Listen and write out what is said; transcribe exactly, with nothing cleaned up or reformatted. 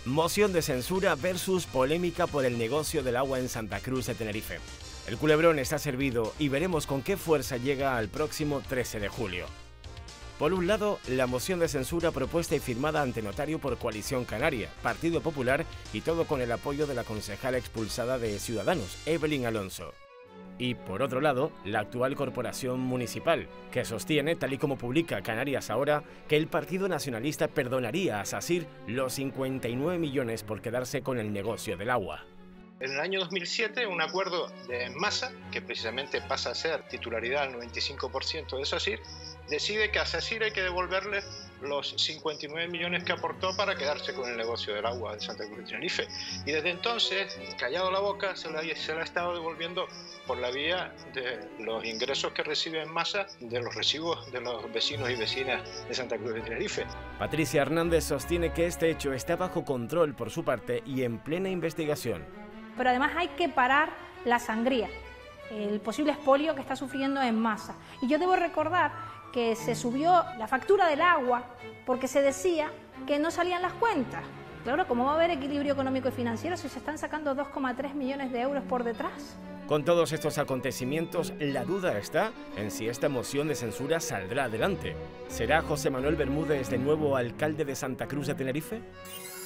Moción de censura versus polémica por el negocio del agua en Santa Cruz de Tenerife. El culebrón está servido y veremos con qué fuerza llega al próximo trece de julio. Por un lado, la moción de censura propuesta y firmada ante notario por Coalición Canaria, Partido Popular y todo con el apoyo de la concejala expulsada de Ciudadanos, Evelyn Alonso. Y por otro lado, la actual corporación municipal, que sostiene, tal y como publica Canarias Ahora, que el Partido Nacionalista perdonaría a SACIR los cincuenta y nueve millones por quedarse con el negocio del agua. En el año dos mil siete, un acuerdo de masa, que precisamente pasa a ser titularidad al noventa y cinco por ciento de SACIR, decide que a SACIR hay que devolverle los cincuenta y nueve millones que aportó para quedarse con el negocio del agua de Santa Cruz de Tenerife. Y desde entonces, callado la boca, se le, se le ha estado devolviendo por la vía de los ingresos que recibe en masa de los recibos de los vecinos y vecinas de Santa Cruz de Tenerife. Patricia Hernández sostiene que este hecho está bajo control por su parte y en plena investigación. Pero además hay que parar la sangría, el posible expolio que está sufriendo en masa. Y yo debo recordar que se subió la factura del agua porque se decía que no salían las cuentas. Claro, ¿cómo va a haber equilibrio económico y financiero si se están sacando dos coma tres millones de euros por detrás? Con todos estos acontecimientos, la duda está en si esta moción de censura saldrá adelante. ¿Será José Manuel Bermúdez de nuevo alcalde de Santa Cruz de Tenerife?